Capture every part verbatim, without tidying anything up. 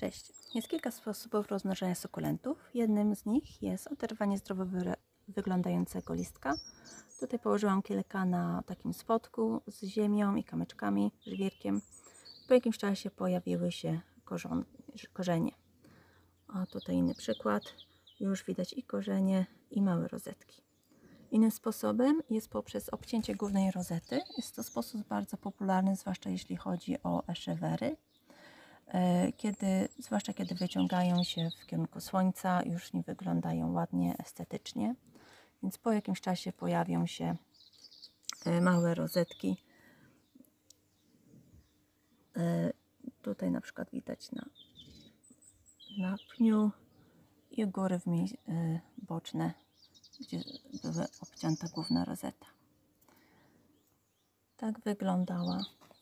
Cześć. Jest kilka sposobów rozmnażania sukulentów. Jednym z nich jest oderwanie zdrowo wyglądającego listka. Tutaj położyłam kilka na takim spodku z ziemią i kamyczkami, żwirkiem. Po jakimś czasie pojawiły się korzon, korzenie. A tutaj inny przykład. Już widać i korzenie, i małe rozetki. Innym sposobem jest poprzez obcięcie głównej rozety. Jest to sposób bardzo popularny, zwłaszcza jeśli chodzi o eszewery. Kiedy, zwłaszcza kiedy wyciągają się w kierunku słońca, już nie wyglądają ładnie, estetycznie. Więc po jakimś czasie pojawią się małe rozetki. Tutaj na przykład widać na, na pniu i góry w mie boczne, gdzie była obcięta główna rozeta. Tak wyglądała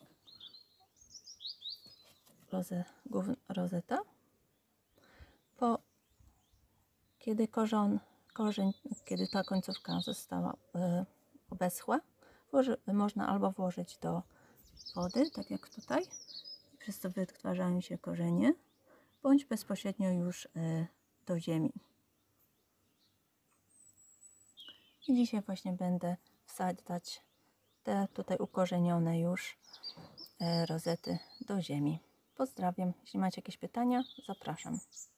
roze, główna rozeta. Po, kiedy korzon, korzeń, kiedy ta końcówka została y, obeschła, włoży, można albo włożyć do wody, tak jak tutaj, przez co wytwarzają się korzenie, bądź bezpośrednio już y, do ziemi. I dzisiaj właśnie będę wsadzać te tutaj ukorzenione już y, rozety do ziemi. Pozdrawiam. Jeśli macie jakieś pytania, zapraszam.